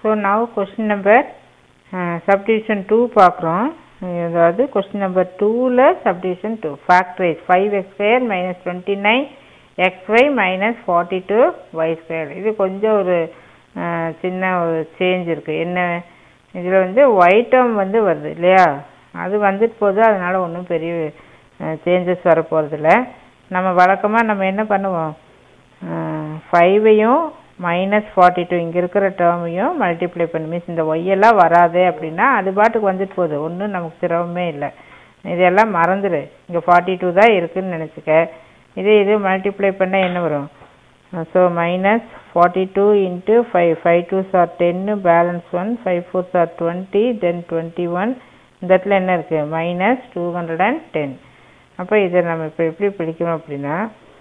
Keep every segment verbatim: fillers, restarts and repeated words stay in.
So now question number uh, subdivision two பார்க்கிறோம். அதாவது question number two ல subdivision two factorize five x square minus twenty-nine xy minus forty-two y square. இது கொஞ்சம் ஒரு சின்ன ஒரு சேஞ்ச் இருக்கு. என்ன இதுல வந்து y term வந்து வருது இல்லையா? அது வந்துட்டு போகுது, அதனால ஒன்றும் பெரிய சேஞ்சஸ் வர போகிறது இல்லை. நம்ம வழக்கமாக நம்ம என்ன பண்ணுவோம், ஃபைவையும் மைனஸ் ஃபார்ட்டி டூ இங்கே இருக்கிற டேர்மையும் மல்டிப்ளை பண்ணி மீன்ஸ் இந்த ஒய்யெல்லாம் வராது அப்படின்னா அது பாட்டுக்கு வந்துட்டு போகுது, ஒன்றும் நமக்கு சிரமமே இல்லை. இதெல்லாம் மறந்துடு, இங்கே ஃபார்ட்டி டூ தான் இருக்குதுன்னு நினச்சிக்க. இதே இது மல்டிப்ளை பண்ணால் என்ன வரும்? So minus forty two into five five twos are டென்னு balance one five fours are twenty then twenty one இந்த இடத்துல என்ன இருக்குது minus two hundred and ten. அப்போ இதை நம்ம இப்போ எப்படி பிடிக்கணும் அப்படின்னா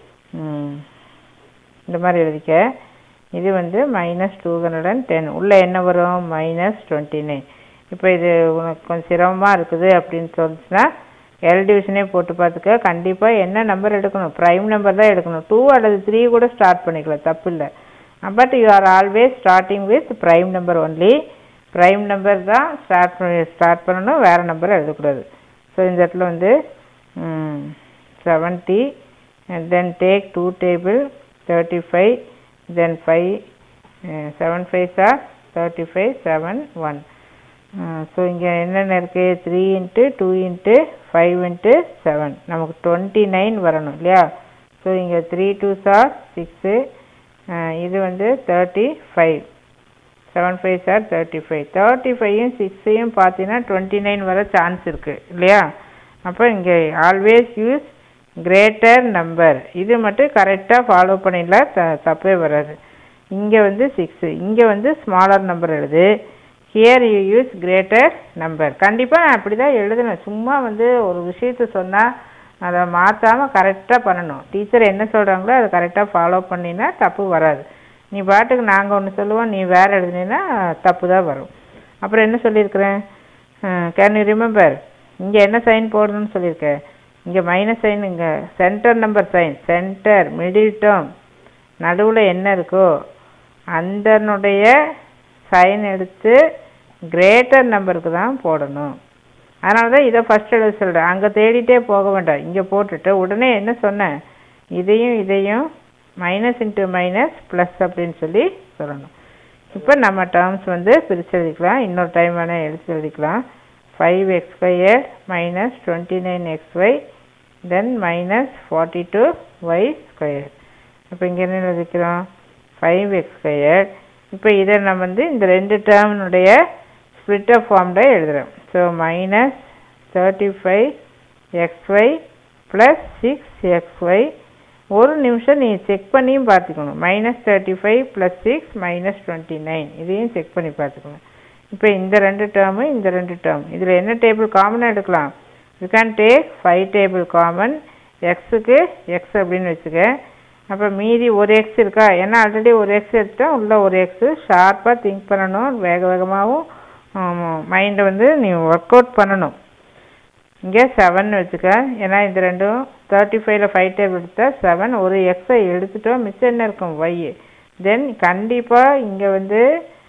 இந்த மாதிரி எழுதிக்க. இது வந்து minus two hundred and ten உள்ளே என்ன வரும் மைனஸ் டுவெண்ட்டி நைன். இப்போ இது உனக்கு கொஞ்சம் சிரமமாக இருக்குது அப்படின்னு சொல்லிச்சுன்னா எல் டிவிஷனே போட்டு பார்த்துக்க. கண்டிப்பாக என்ன நம்பர் எடுக்கணும், ப்ரைம் நம்பர் தான் எடுக்கணும். டூ அல்லது த்ரீ கூட ஸ்டார்ட் பண்ணிக்கலாம், தப்பு இல்லை. But you are always starting with prime number only. Prime number தான் ஸ்டார்ட் பண்ணி ஸ்டார்ட் பண்ணணும், வேறு நம்பரை எழுதக்கூடாது. ஸோ இந்த இடத்துல வந்து seventy then take two table thirty five then five seven five are thirty five seven one. So இங்கே என்னென்ன இருக்குது, three into two into five into seven நமக்கு டுவெண்ட்டி நைன் வரணும் இல்லையா? ஸோ இங்கே த்ரீ டூஸ் ஆர் சிக்ஸு, இது வந்து thirty five seven five are thirty five thirty five சிக்ஸையும் பார்த்தீங்கன்னா டுவெண்ட்டி நைன் வர சான்ஸ் இருக்குது இல்லையா? அப்போ இங்கே ஆல்வேஸ் யூஸ் கிரேட்டர் நம்பர். இது மட்டும் கரெக்டாக ஃபாலோ பண்ணிடலாம், த தப்பே வராது. இங்கே வந்து சிக்ஸு, இங்கே வந்து ஸ்மாலர் நம்பர் எழுது. Here you use greater number. கண்டிப்பாக நான் அப்படி தான் எழுதணும். சும்மா வந்து ஒரு விஷயத்த சொன்னால் அதை மாற்றாமல் கரெக்டாக பண்ணணும். டீச்சர் என்ன சொல்கிறாங்களோ அதை கரெக்டாக ஃபாலோ பண்ணினா தப்பு வராது. நீ பாட்டுக்கு நாங்கள் ஒன்று சொல்லுவோம், நீ வேறு எழுதுனீன்னா தப்பு தான் வரும். அப்புறம் என்ன சொல்லியிருக்கிறேன், கேன் யூ ரிமெம்பர் இங்கே என்ன சைன் போடணும்னு சொல்லியிருக்கேன். இங்கே மைனஸ் சைன், இங்கே centre number sign, centre middle term நடுவில் என்ன இருக்கோ அந்தனுடைய சைன் எடுத்து கிரேட்டர் நம்பருக்கு தான் போடணும். அதனால தான் இதை ஃபஸ்ட் எழுத சொல்கிறேன். அங்கே தேடிட்டே போக வேண்டாம், இங்கே போட்டுட்டு உடனே என்ன சொன்னேன், இதையும் இதையும் மைனஸ் இன்ட்டு மைனஸ் ப்ளஸ் அப்படின்னு சொல்லி சொல்லணும். இப்போ நம்ம டேர்ம்ஸ் வந்து பிரித்து எழுதிக்கலாம், இன்னொரு டைம் வேணால் எடுத்து எழுதிக்கலாம். Five X square minus twenty nine X Y then minus forty two Y square. இப்போ இங்கே என்ன எழுதிக்கிறோம், ஃபைவ் எக்ஸ் ஸ்கொயர். இப்போ இதை நம்ம வந்து இந்த ரெண்டு டேர்மினுடைய ஸ்ப்ளிட்டர் ஃபார்மில் எழுதுகிறோம். So minus thirty five X Y plus six X Y. ஒரு நிமிஷம் நீ செக் பண்ணியும் பார்த்துக்கணும். Minus thirty five plus six minus twenty nine இதையும் செக் பண்ணி பார்த்துக்கணும். இப்போ இந்த ரெண்டு டேர்மு இந்த ரெண்டு டேர்ம் இதில் என்ன டேபிள் காமனாக எடுக்கலாம், you can take five table common. எக்ஸுக்கு எக்ஸ் அப்படின்னு வச்சுக்க. அப்போ மீதி ஒரு எக்ஸ் இருக்கா, ஏன்னா ஆல்ரெடி ஒரு எக்ஸ் எடுத்துட்டோம், உள்ள ஒரு எக்ஸு. ஷார்ப்பாக திங்க் பண்ணணும், வேக வேகமாகவும் மைண்டை வந்து நீ ஒர்க் அவுட் பண்ணணும். இங்கே செவன் வச்சுக்க, ஏன்னா இந்த ரெண்டும் தேர்ட்டி ஃபைவ்ல ஃபைவ் டேபிள் எடுத்தால் செவன், ஒரு எக்ஸை எடுத்துட்டோம், மிச்சம் என்ன இருக்கும் ஒய். தென் கண்டிப்பாக இங்கே வந்து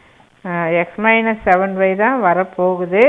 எக்ஸ் மைனஸ் செவன் ஒய் தான் வரப்போகுது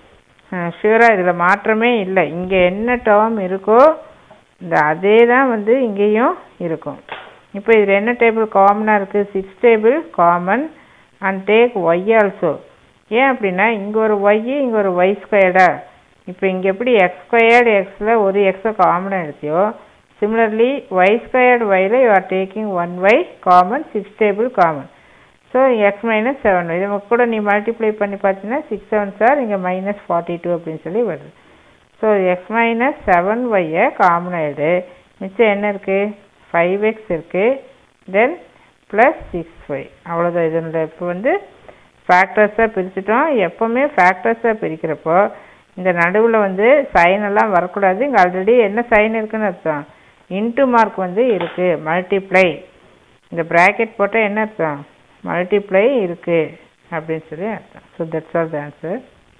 ஷூராக, இதில் மாற்றமே இல்லை. இங்கே என்ன டேர்ம் இருக்கோ இந்த அதே தான் வந்து இங்கேயும் இருக்கும். இப்போ இதில் என்ன டேபிள் காமனாக இருக்குது, six table common and take Y also. ஏன் அப்படின்னா இங்கே ஒரு ஒய் இங்கே ஒரு ஒய் ஸ்கொயர்டா. இப்போ இங்கே எப்படி எக்ஸ் ஸ்கொயர்டு எக்ஸில் ஒரு எக்ஸை காமனாக எடுத்தியோ, சிமிலர்லி ஒய் ஸ்கொயர்டு ஒயில் you are taking one Y common, six table common. So X minus seven Y இது கூட நீ மல்டிப்ளை பண்ணி பார்த்தீங்கன்னா சிக்ஸ் செவன் சார் இங்கே மைனஸ் ஃபார்ட்டி டூ அப்படின்னு சொல்லி வருது. ஸோ எக்ஸ் மைனஸ் செவன் ஒய்யை காமனாக எடு. மிச்சம் என்ன இருக்குது, ஃபைவ் எக்ஸ் இருக்குது, தென் ப்ளஸ் சிக்ஸ் ஒய். அவ்வளோதான். இதனுடைய இப்போ வந்து ஃபேக்டர்ஸாக பிரிச்சுட்டோம். எப்போவுமே ஃபேக்டர்ஸாக பிரிக்கிறப்போ இந்த நடுவில் வந்து சைனெல்லாம் வரக்கூடாது. இங்கே ஆல்ரெடி என்ன சைன் இருக்குதுன்னு அர்த்தம், இன்ட்டு மார்க் வந்து இருக்குது, மல்டிப்ளை. இந்த ப்ராக்கெட் போட்டால் என்ன அர்த்தம், மல்டிப்ளை இருக்குது அப்படின்னு சொல்லி அர்த்தம். So that's all the answer.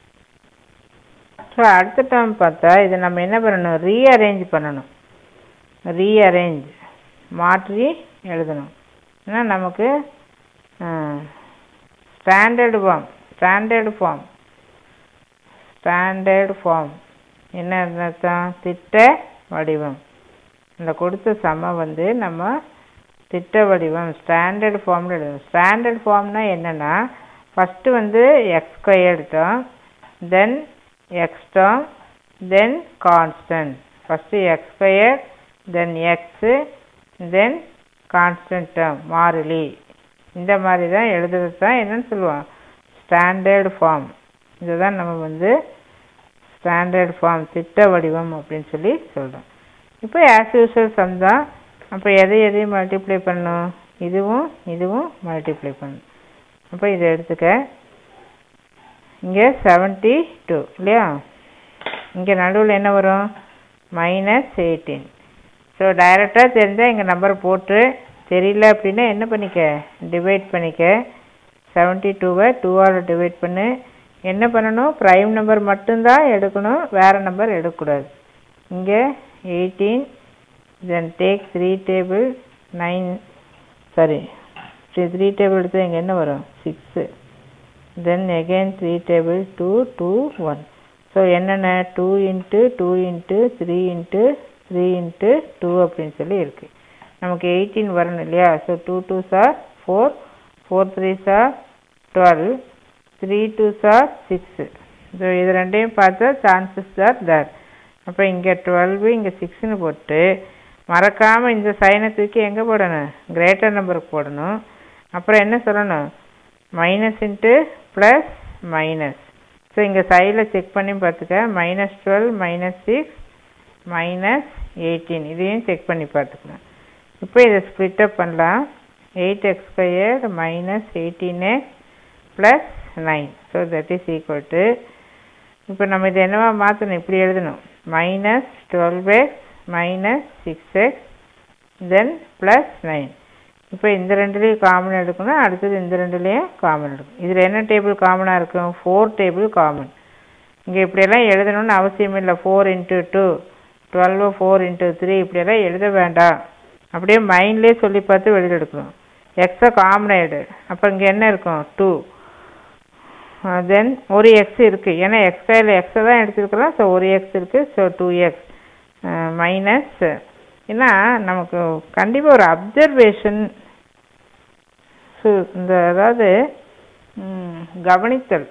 So அடுத்த டேர்ம் பார்த்தா இதை நம்ம என்ன பண்ணணும், ரீஅரேஞ்ச் பண்ணணும். ரீஅரேஞ்ச் மாற்றி எழுதணும். ஏன்னா நமக்கு standard form standard form standard form என்ன அர்த்தம்? திட்ட வடிவம். இந்த கொடுத்த சம வந்து நம்ம திட்ட வடிவம் ஸ்டாண்டர்டு ஃபார்மில் எழுதணும். ஸ்டாண்டர்டு ஃபார்ம்னா என்னென்னா ஃபஸ்ட்டு வந்து X square term, then X term, then constant. First X square, then X, then constant term மாறிலி. இந்த மாதிரி தான் எழுதுறது தான் என்னன்னு சொல்லுவோம் ஸ்டாண்டர்டு ஃபார்ம். இதுதான் நம்ம வந்து ஸ்டாண்டர்டு ஃபார்ம் திட்ட வடிவம் அப்படின்னு சொல்லி சொல்கிறோம். இப்போ ஆஸ் யூஸ்வல் சம் தான். அப்போ எதை எதையும் மல்டிப்ளை பண்ணணும்? இதுவும் இதுவும் மல்டிப்ளை பண்ணணும். அப்போ இதை எடுத்துக்க. இங்கே செவன்ட்டி டூ இல்லையா? இங்கே நடுவில் என்ன வரும்? Minus eighteen. ஸோ டைரெக்டாக தெரிஞ்சால் இங்கே நம்பர் போட்டு, தெரியல அப்படின்னா என்ன பண்ணிக்க? டிவைட் பண்ணிக்க. செவன்ட்டி டூவை டூவால் டிவைட் பண்ணு. என்ன பண்ணணும்? ப்ரைம் நம்பர் மட்டும்தான் எடுக்கணும், வேறு நம்பர் எடுக்கக்கூடாது. இங்கே eighteen, then take three table nine sorry three table எடுத்து இங்கே என்ன வரும்? Six. Then again three table two two one. So என்னென்ன? Two into two into three into three into two அப்படின்னு சொல்லி இருக்குது. நமக்கு எயிட்டீன் வரணும் இல்லையா? So two two are four, four three are twelve, three two are six. So இது ரெண்டையும் பார்த்தா சான்சஸ் ஆர் தேர். அப்போ இங்கே டுவெல்வு, இங்கே சிக்ஸ்னு போட்டு மறக்காமல் இந்த சைனை தூக்கி எங்கே போடணும்? கிரேட்டர் நம்பருக்கு போடணும். அப்புறம் என்ன சொல்லணும்? Minus into plus minus. So இங்கே சைடில் செக் பண்ணி பார்த்துக்க. Minus twelve, minus six, minus eighteen. இதையும் செக் பண்ணி பார்த்துக்கலாம். இப்போ இதை ஸ்ப்ளிட்டப் பண்ணலாம். Eight X squared minus eighteen X plus nine. So that is equal to, இப்போ நம்ம இதை என்னவா மாற்றணும்? இப்படி எழுதணும். Minus twelve X minus six X then plus nine. இப்போ இந்த ரெண்டுலேயும் காமன் எடுக்கணும், அடுத்தது இந்த ரெண்டுலேயும் காமன் எடுக்கணும். இதில் என்ன டேபிள் காமனாக இருக்கும்? Four table common. இங்கே இப்படியெல்லாம் எழுதணும்னு அவசியம் இல்லை. Four into two, twelve four into three இப்படியெல்லாம் எழுத வேண்டாம். அப்படியே மைண்ட்லேயே சொல்லி பார்த்து வெளியில் எடுக்கணும். எக்ஸை காமன் எடு. அப்போ இங்கே என்ன இருக்கும்? டூ. தென் ஒரு எக்ஸ் இருக்குது, ஏன்னா எக்ஸ் கையில் எக்ஸை தான் எடுத்துருக்கலாம். ஸோ ஒரு எக்ஸ் இருக்குது. So two X minus. ஏன்னா நமக்கு கண்டிப்பாக ஒரு அப்சர்வேஷன், ஸோ இந்த அதாவது கவனித்தல்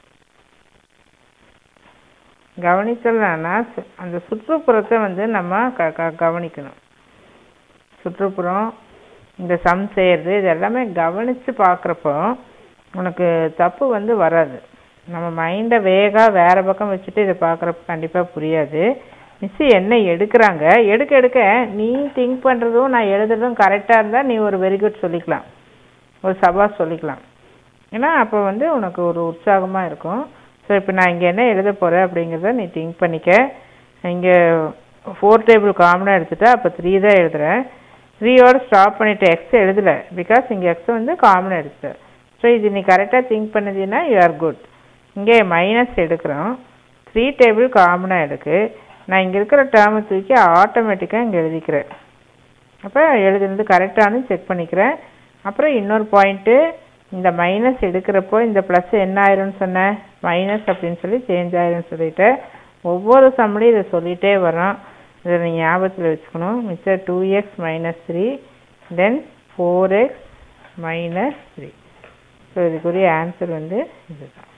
கவனித்தல்னா அந்த சுற்றுப்புறத்தை வந்து நம்ம க க கவனிக்கணும். சுற்றுப்புறம் இந்த சம் செய்கிறது இது எல்லாமே கவனித்து பார்க்குறப்போ உனக்கு தப்பு வந்து வராது. நம்ம மைண்டை வேகாக வேறு பக்கம் வச்சுட்டு இதை பார்க்குறப்ப கண்டிப்பாக புரியாது. மிஸ்ஸு என்ன எடுக்கிறாங்க, எடுக்க எடுக்க நீ திங்க் பண்ணுறதும் நான் எழுதுறதும் கரெக்டாக இருந்தால் நீ ஒரு வெரி குட் சொல்லிக்கலாம், ஒரு சபாஸ் சொல்லிக்கலாம். ஏன்னா அப்போ வந்து உனக்கு ஒரு உற்சாகமாக இருக்கும். ஸோ இப்போ நான் இங்கே என்ன எழுத போகிறேன் அப்படிங்கிறத நீ திங்க் பண்ணிக்க. இங்கே ஃபோர் டேபிள் காமனாக எடுத்துட்டா அப்போ த்ரீ தான் எழுதுகிறேன். த்ரீயோடு ஸ்டாப் பண்ணிவிட்டு எக்ஸ் எழுதலை, பிகாஸ் இங்கே எக்ஸை வந்து காமனாக எடுத்துட்டேன். ஸோ இது நீ கரெக்டாக திங்க் பண்ணதுன்னா யூ ஆர் குட். இங்கே மைனஸ் எடுக்கிறோம், த்ரீ டேபிள் காமனாக எடுக்கு. நான் இங்கே இருக்கிற டேர்மை தூக்கி ஆட்டோமேட்டிக்காக இங்கே எழுதிக்கிறேன். அப்போ எழுதுனது கரெக்டானு செக் பண்ணிக்கிறேன். அப்புறம் இன்னொரு பாயிண்ட்டு, இந்த மைனஸ் எடுக்கிறப்போ இந்த ப்ளஸ் என்ன ஆயிரும்னு சொன்னேன்? மைனஸ் அப்படின்னு சொல்லி சேஞ்ச் ஆயிரும்னு சொல்லிட்டு ஒவ்வொரு சம்லையும் இதை சொல்லிகிட்டே வரோம். இதை நீங்கள் ஞாபகத்தில் வச்சுக்கணும். மிச்சம் two X minus three then four X minus three. So இதுக்குரிய ஆன்சர் வந்து இதுதான்.